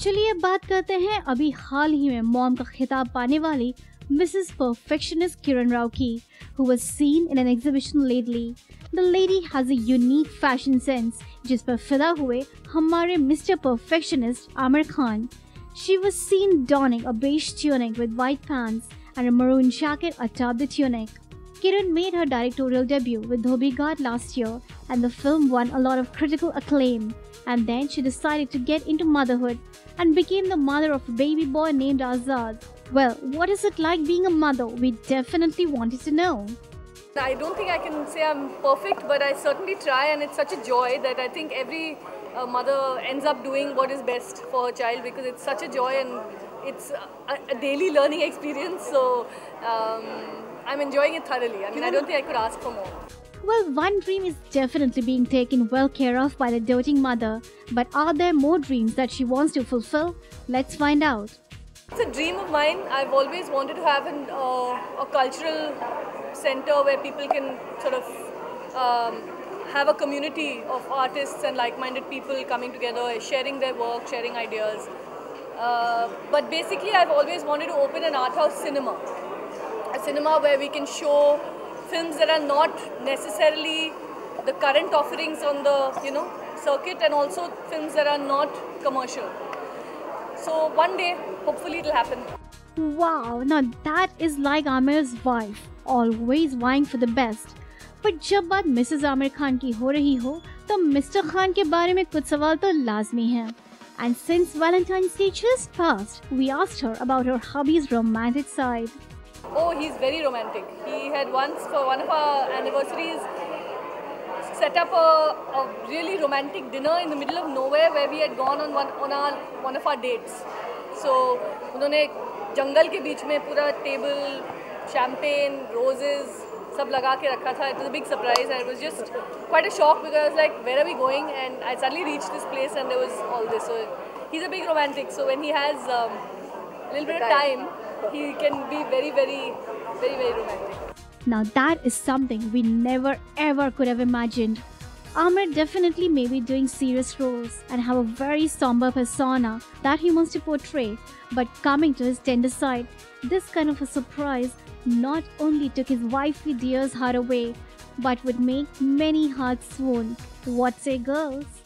चलिए अब बात करते हैं अभी हाल ही में मॉम का खिताब पाने वाली मिसेस परफेक्शनिस्ट किरण राव की, who was seen in an exhibition lately. The lady has a unique fashion sense जिस पर फिदा हुए हमारे mister perfectionist Aamir Khan. She was seen donning a beige tunic with white pants and a maroon jacket atop the tunic. Kiran made her directorial debut with Dhobi Ghat last year and the film won a lot of critical acclaim. And then she decided to get into motherhood and became the mother of a baby boy named Azad. Well, what is it like being a mother? We definitely wanted to know. I don't think I can say I'm perfect, but I certainly try, and it's such a joy that I think every mother ends up doing what is best for her child, because it's such a joy and it's a daily learning experience. So I'm enjoying it thoroughly. I mean, I don't think I could ask for more. Well, one dream is definitely being taken well care of by the doting mother. But are there more dreams that she wants to fulfill? Let's find out. It's a dream of mine. I've always wanted to have a cultural center where people can sort of have a community of artists and like-minded people coming together, sharing their work, sharing ideas. But basically, I've always wanted to open an art house cinema. A cinema where we can show films that are not necessarily the current offerings on the circuit, and also films that are not commercial. So one day, hopefully it'll happen. Wow, now that is like Amir's wife, always vying for the best. But जब बात Mrs Aamir Khan की हो रही हो, तो mister Khan के बारे में कुछ सवाल तो लाजमी हैं. And since Valentine's Day just passed, we asked her about her hubby's romantic side. Oh, he's very romantic. He had once, for one of our anniversaries, set up a really romantic dinner in the middle of nowhere where we had gone on one of our dates. So, उन्होंने जंगल के बीच में पूरा table, champagne, roses सब लगा के रखा था. It was a big surprise and it was just quite a shock, because I was like, where are we going? And I suddenly reached this place and there was all this. So he's a big romantic. So when he has a little bit of time, he can be very, very, very, very romantic. Now that is something we never ever could have imagined. Amir definitely may be doing serious roles and have a very somber persona that he wants to portray, but coming to his tender side, this kind of a surprise not only took his wifey dear's heart away, but would make many hearts swoon. What say girls?